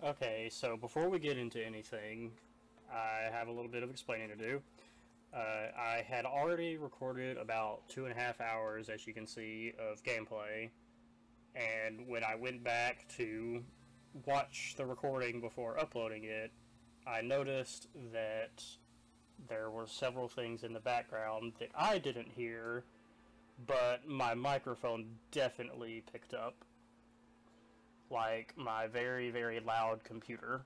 Okay, so before we get into anything, I have a little bit of explaining to do. I had already recorded about 2.5 hours, as you can see, of gameplay, and when I went back to watch the recording before uploading it, I noticed that there were several things in the background that I didn't hear, but my microphone definitely picked up. Like my very, very loud computer.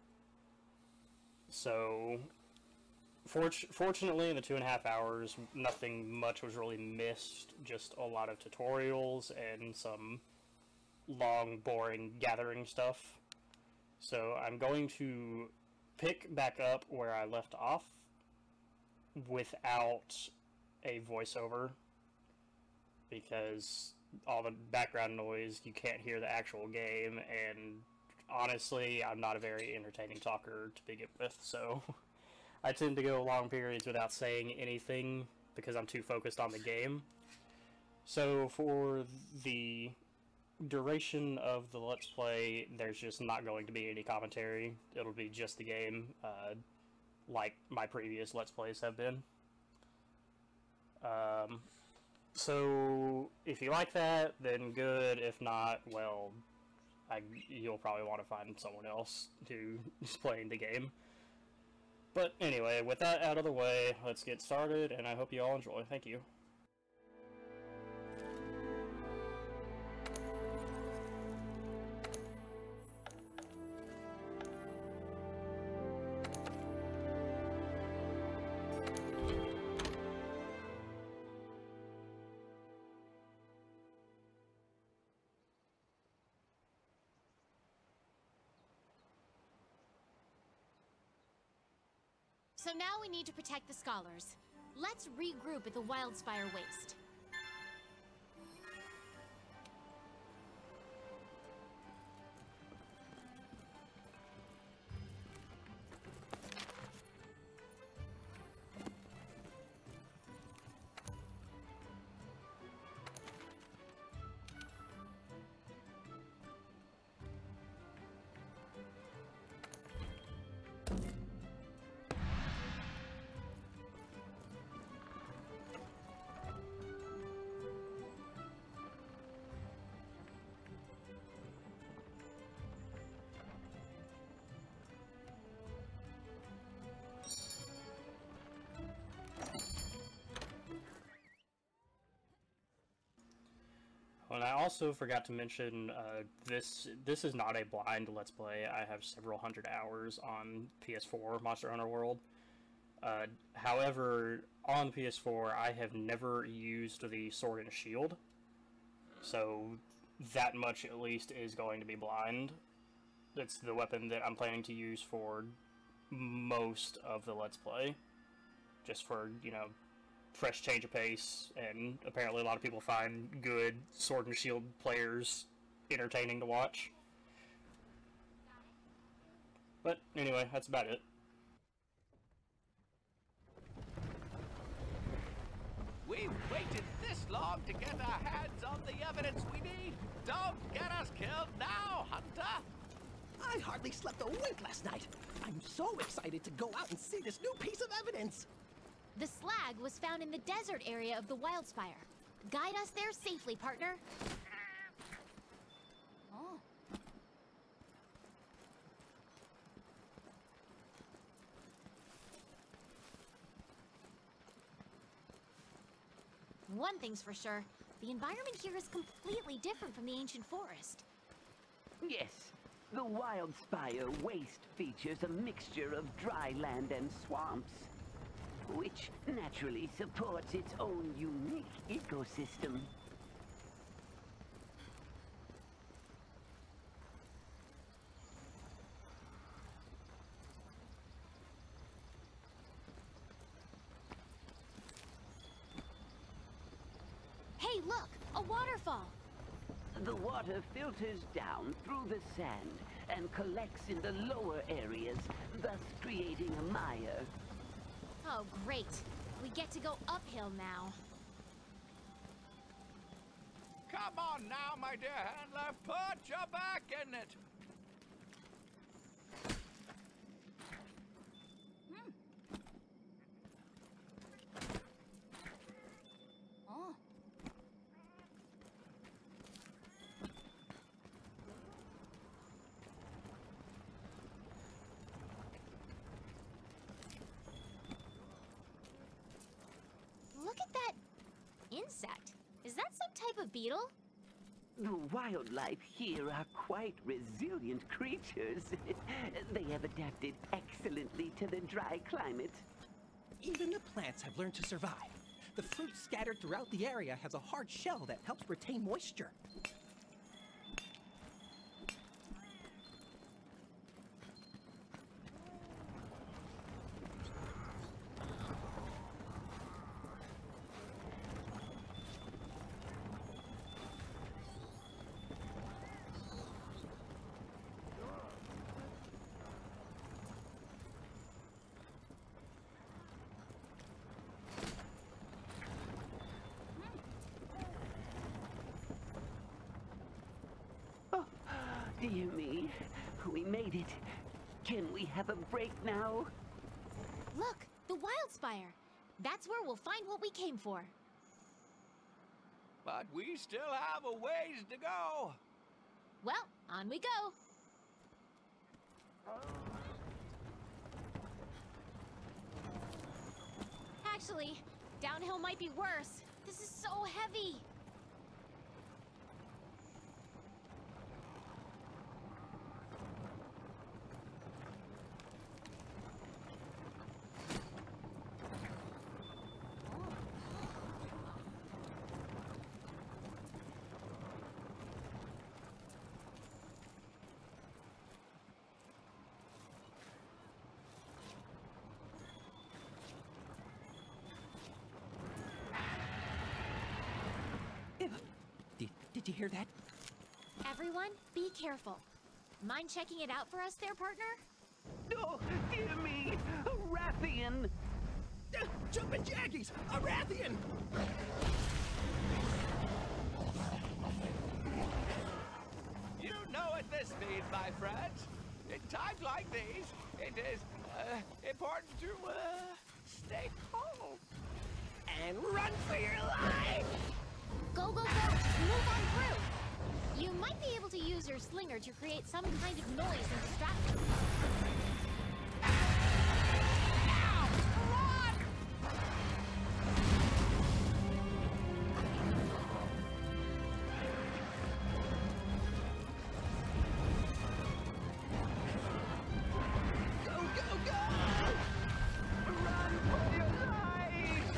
So, fortunately in the 2.5 hours, nothing much was really missed, just a lot of tutorials and some long, boring gathering stuff. So I'm going to pick back up where I left off without a voiceover, because all the background noise, you can't hear the actual game, and honestly, I'm not a very entertaining talker to begin with, so I tend to go long periods without saying anything because I'm too focused on the game. So for the duration of the Let's Play, there's just not going to be any commentary. It'll be just the game, like my previous Let's Plays have been. So, if you like that, then good. If not, well, you'll probably want to find someone else to play the game. But anyway, with that out of the way, let's get started, and I hope you all enjoy. Thank you. So now we need to protect the scholars. Let's regroup at the Wildspire Waste. And I also forgot to mention, this is not a blind Let's Play. I have several hundred hours on PS4 Monster Hunter World. However, on PS4, I have never used the Sword and Shield, so that much at least is going to be blind. It's the weapon that I'm planning to use for most of the Let's Play, just for, you know, fresh change of pace, and apparently a lot of people find good Sword and Shield players entertaining to watch. But anyway, that's about it. We've waited this long to get our hands on the evidence we need. Don't get us killed now, Hunter! I hardly slept a wink last night. I'm so excited to go out and see this new piece of evidence. The slag was found in the desert area of the Wildspire. Guide us there safely, partner. Oh. One thing's for sure, the environment here is completely different from the ancient forest. Yes, the Wildspire Waste features a mixture of dry land and swamps, which naturally supports its own unique ecosystem. Hey, look! A waterfall! The water filters down through the sand and collects in the lower areas, thus creating a mire. Oh, great. We get to go uphill now. Come on now, my dear handler, put your back in it! of beetle. The wildlife here are quite resilient creatures. They have adapted excellently to the dry climate. Even the plants have learned to survive. The fruit scattered throughout the area has a hard shell that helps retain moisture. Dear me, we made it. Can we have a break now? Look, the wildspire. That's where we'll find what we came for. But we still have a ways to go. Well, on we go. Actually, downhill might be worse. This is so heavy. Did you hear that? Everyone, be careful. Mind checking it out for us there, partner? Oh, dear me! A Rathian! Jumpin' Jackies! A Rathian! You know what this means, my friends. In times like these, it is important to stay calm. And run for your life! Go, go, go! Just move on through! You might be able to use your slinger to create some kind of noise and distract them. Ow! Run! Go, go, go! Run for your life!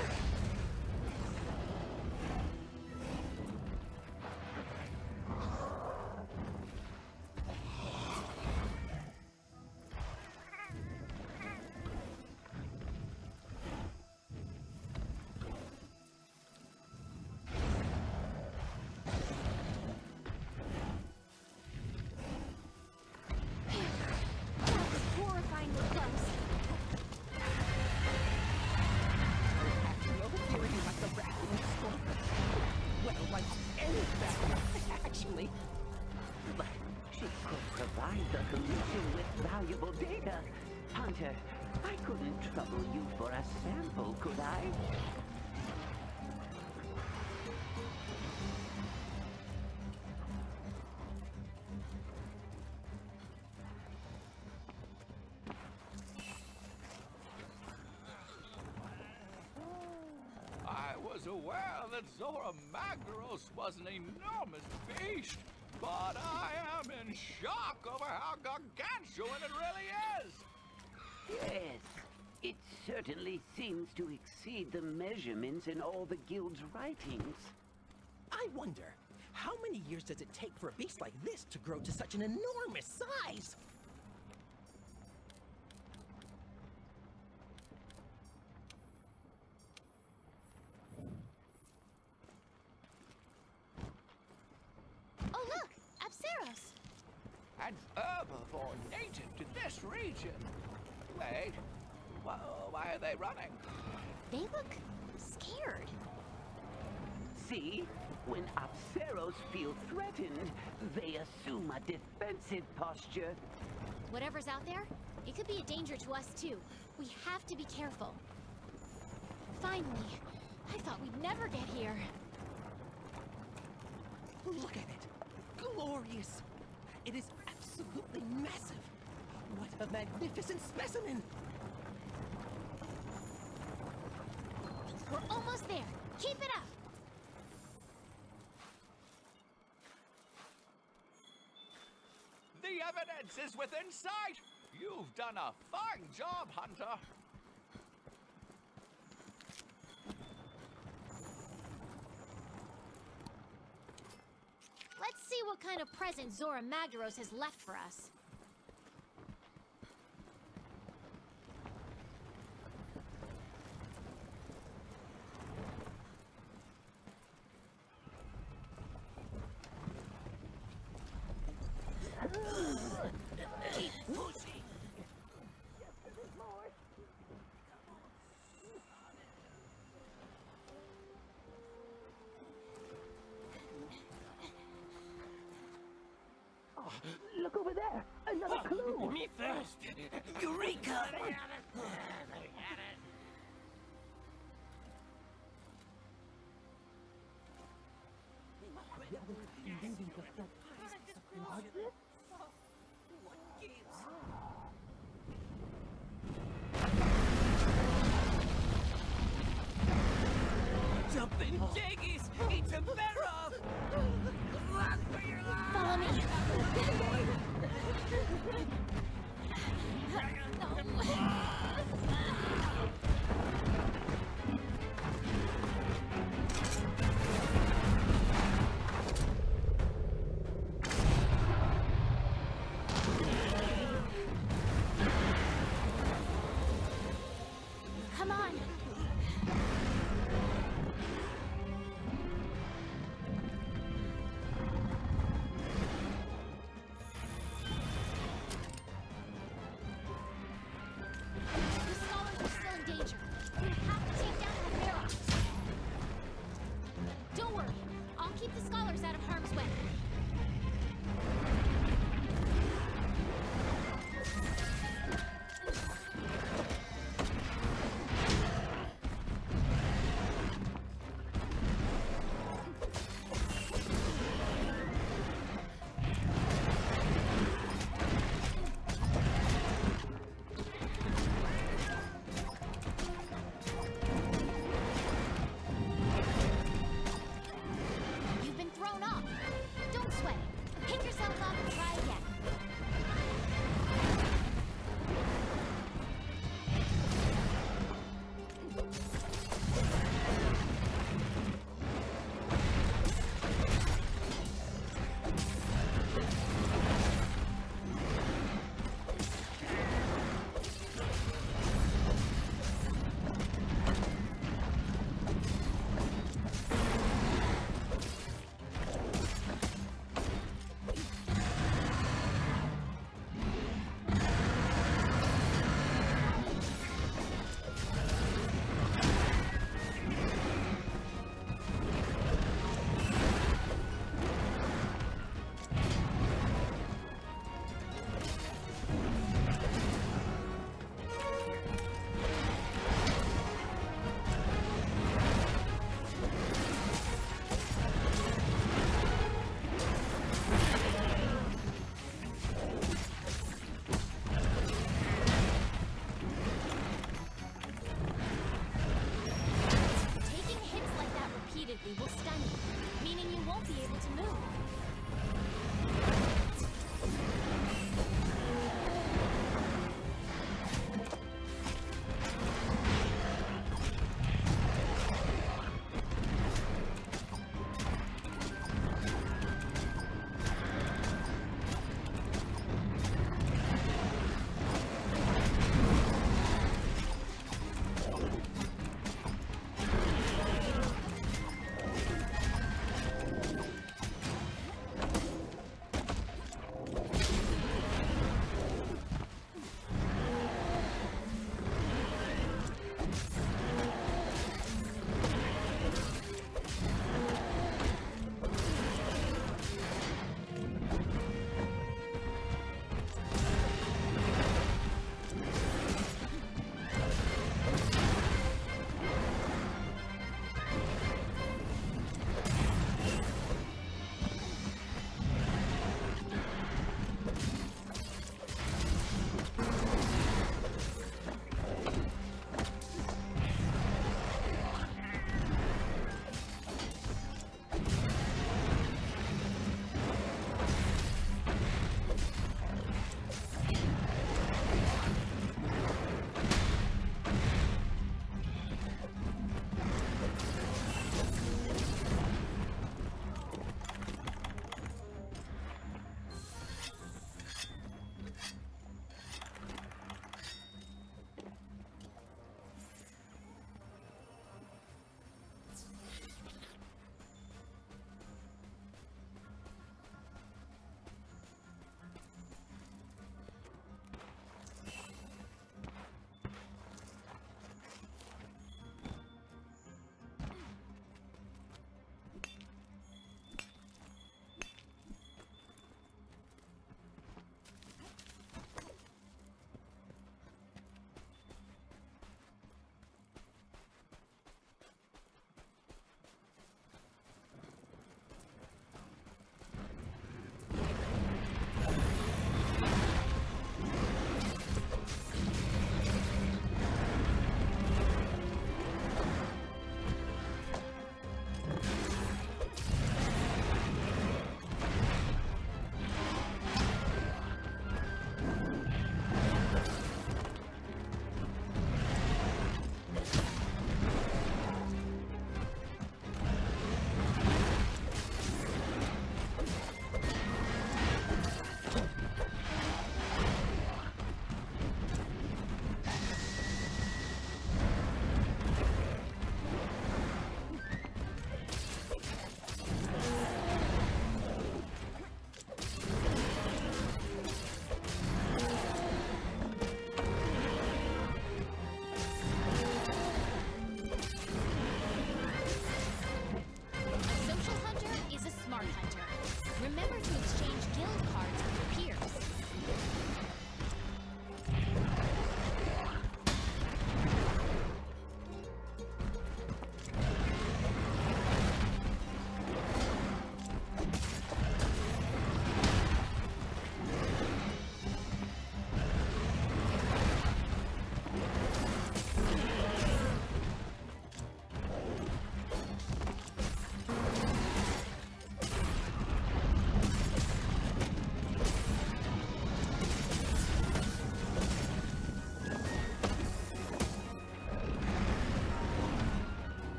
That was horrifyingly close. No theory like the Rathian storm. Well, like any Rathian, actually. But she could provide the Commission with valuable data. Hunter, I couldn't trouble you for a sample, could I? I was aware that Zora Magdaros was an enormous beast, but I am in shock over how gargantuan it really is. Yes, it certainly seems to exceed the measurements in all the guild's writings. I wonder, how many years does it take for a beast like this to grow to such an enormous size? Oh, look! Apseros! An herbivore native to this region. Wait, why are they running? They look scared. See? When Apseros feel threatened, they assume a defensive posture. Whatever's out there, it could be a danger to us too. We have to be careful. Finally, I thought we'd never get here. Look at it. Glorious. It is absolutely massive. What a magnificent specimen. We're almost there. Keep it up. evidence is within sight. You've done a fine job, Hunter. Let's see what kind of present Zora Magdaros has left for us. Keep pushing. Look over there! Another clue! Me first! Eureka! Jumping jaggies! Eat a barrel! Run for your life! Follow me. Come on.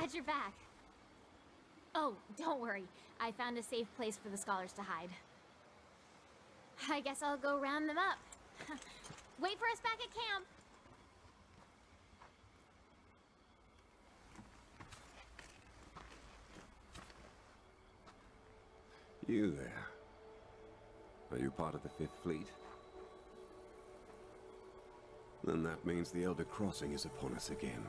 glad you're back. Oh, don't worry. I found a safe place for the scholars to hide. I guess I'll go round them up. Wait for us back at camp. You there. Are you part of the Fifth Fleet? Then that means the Elder Crossing is upon us again.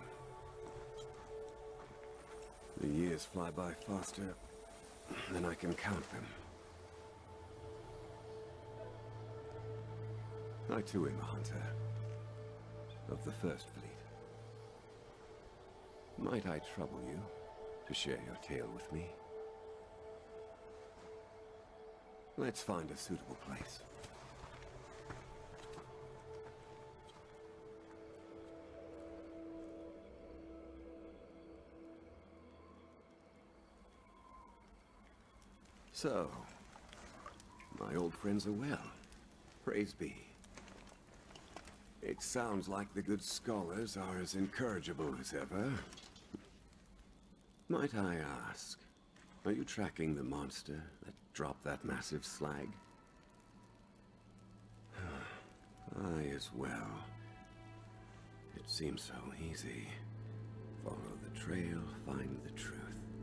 The years fly by faster than I can count them. I too am a hunter of the First Fleet. Might I trouble you to share your tale with me? Let's find a suitable place. So, my old friends are well. Praise be. It sounds like the good scholars are as incorrigible as ever. Might I ask, are you tracking the monster that dropped that massive slag? I as well. It seems so easy. Follow the trail, find the truth.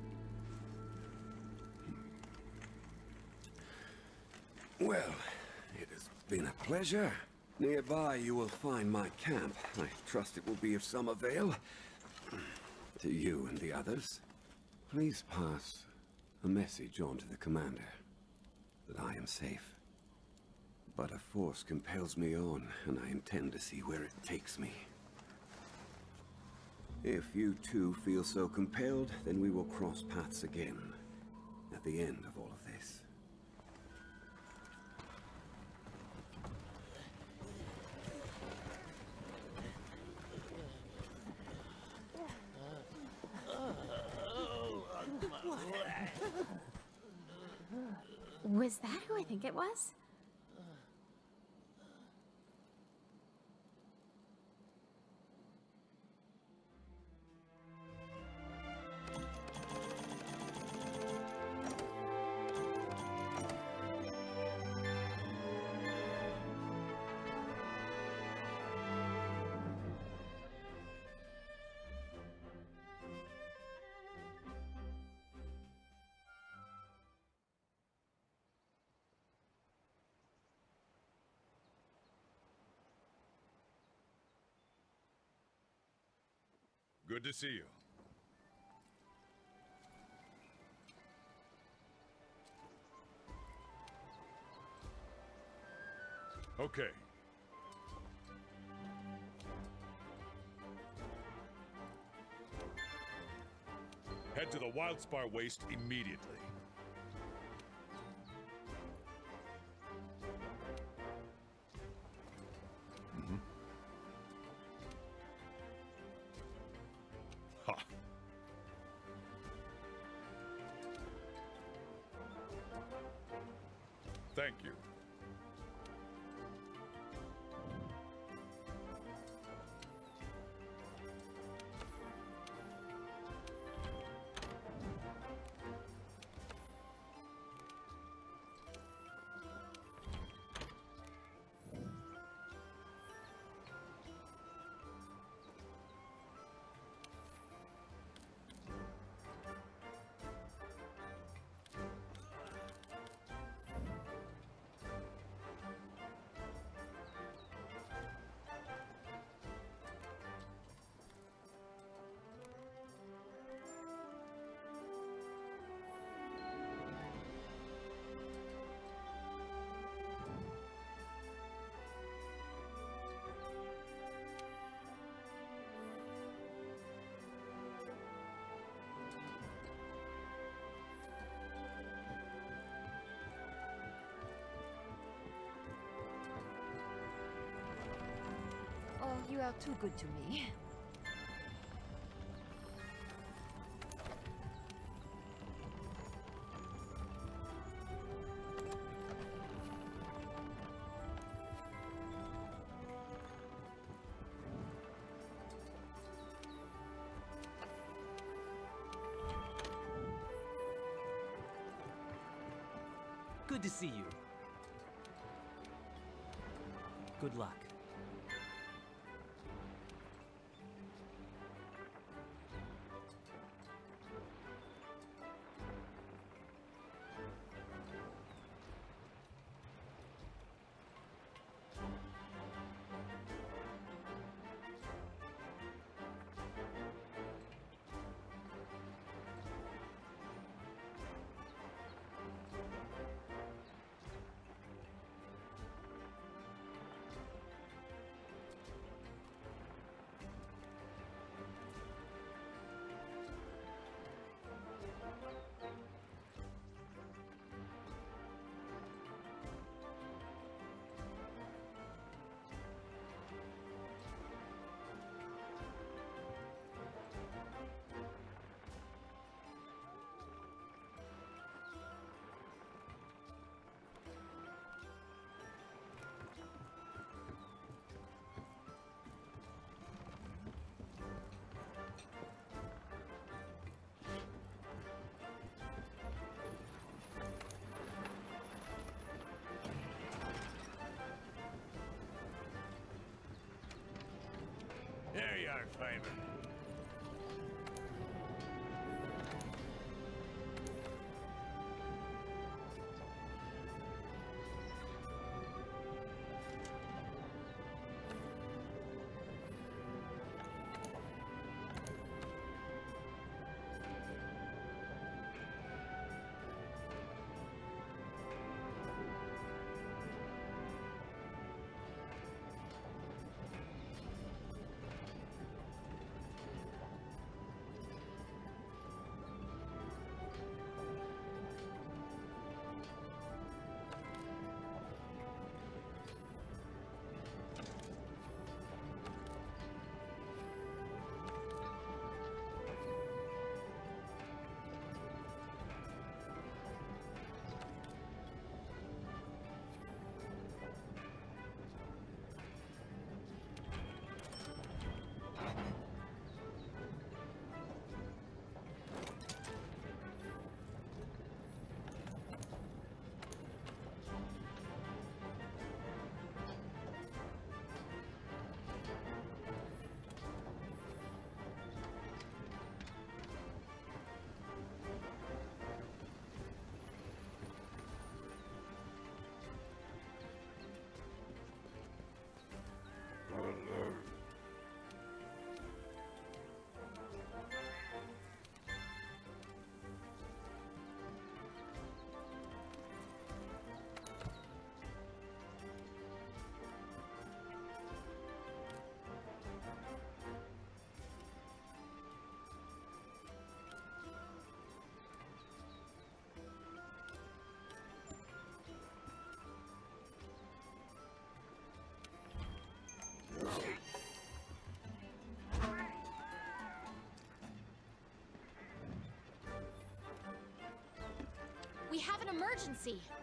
Well, it has been a pleasure. Nearby you will find my camp. I trust it will be of some avail to you and the others. Please pass a message on to the commander that I am safe. But a force compels me on, and I intend to see where it takes me. If you too feel so compelled, then we will cross paths again at the end of all of this. Was that who I think it was? Good to see you. Okay. Head to the Wildspire Waste immediately. Ha. Thank you. Oh, you are too good to me. Good to see you. Good luck. Here you are, Favor. We have an emergency.